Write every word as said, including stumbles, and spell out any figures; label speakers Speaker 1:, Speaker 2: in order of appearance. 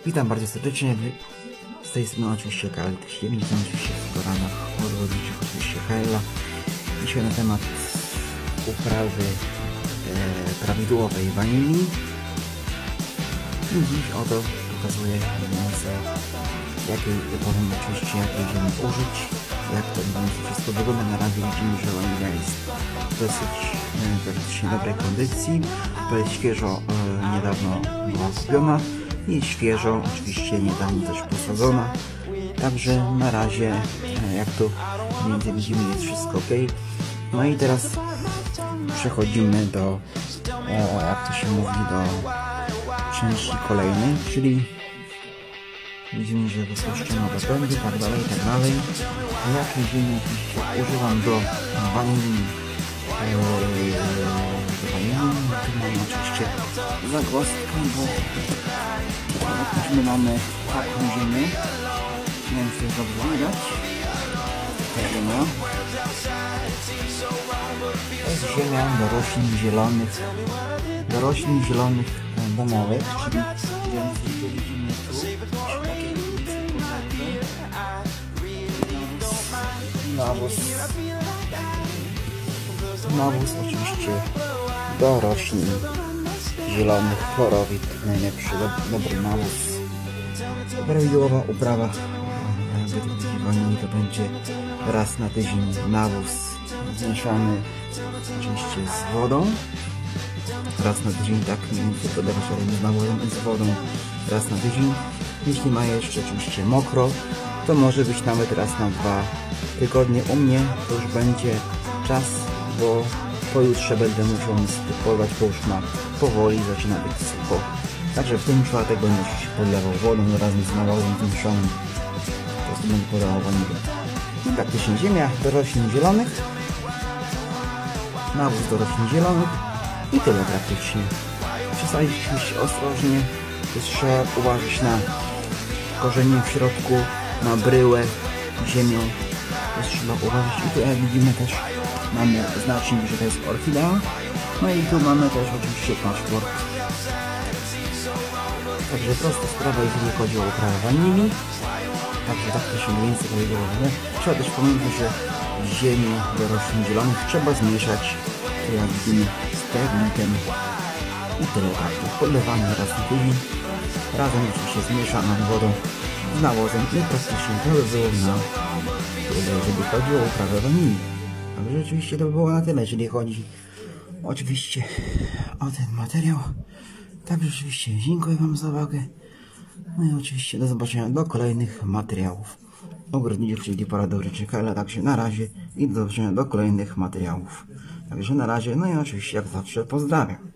Speaker 1: Witam bardzo serdecznie. Z tej strony oczywiście Karol Tyśkiewicz, witam oczywiście w Koranach odwodniczych, oczywiście Hela. Dzisiaj na temat uprawy e, prawidłowej wanilii. I dziś oto pokazuję mniej więcej jakiej powiem oczywiście jakiej ziemi użyć, jak to wszystko wygląda. Na razie widzimy, że wanilia jest dosyć e, praktycznie dobrej kondycji, to jest świeżo e, niedawno była kupiona i świeżo oczywiście niedawno też posadzona, także na razie e, jak tu mniej więcej widzimy, jest wszystko ok. No i teraz przechodzimy do e, jak to się mówi, do części kolejnej, czyli widzimy, że wypuszczono do pędy, tak dalej, tak dalej. Jakiej ziemi oczywiście używam do wanilii, e, do wanilii. Tu mamy oczywiście zagłostkę, bo my mamy taką ziemię, nie wiem, czy jest dobrze widać. Ta ziemia to jest ziemia do roślin zielonych, do roślin zielonych domowych, czyli widzimy tu nawóz, nawóz oczywiście do roślin zielonych, chlorowid, najlepszy, do, dobry nawóz. Prawidłowa uprawa wanilii to będzie raz na tydzień nawóz zmieszany oczywiście z wodą. Raz na tydzień, tak mniej więcej podawać z nawozem i z wodą raz na tydzień. Jeśli ma jeszcze oczywiście mokro, to może być nawet raz na dwa tygodnie. U mnie to już będzie czas, bo pojutrze będę musiał polewać, bo już ma powoli zaczyna być sucho. Także w tym czwartek będę oczywiście podlewał wodą razem z nawozem zmieszanym. Po prostu będę podawał wanilię. I praktycznie ziemia do roślin zielonych, nawóz do roślin zielonych i tyle praktycznie. Przesadzić oczywiście ostrożnie, jest trzeba uważać na korzenie w środku, na bryłę, ziemią, jest trzeba uważać. I tu jak widzimy też mamy znacznik, że to jest orchidea. No i tu mamy też oczywiście paszport. Także prosta sprawa, jeżeli chodzi o uprawę wanilii. Także tak to się mniej więcej powiedziało. Trzeba też pamiętać, że ziemię do roślin zielonych trzeba zmieszać, jak widzimy, z termitem. I tyle, tak, podlewanie raz na tydzień, razem oczywiście zmieszaną wodą z nawozem i praktycznie to by było na tyle, jeżeli chodzi o uprawę wanilii. Także oczywiście to by było na tyle, jeżeli chodzi oczywiście o ten materiał. Także oczywiście dziękuję Wam za uwagę. No i oczywiście do zobaczenia do kolejnych materiałów ogrodniczych, czyli porady Karla. Także na razie i do zobaczenia do kolejnych materiałów. Także na razie, no i oczywiście jak zawsze pozdrawiam.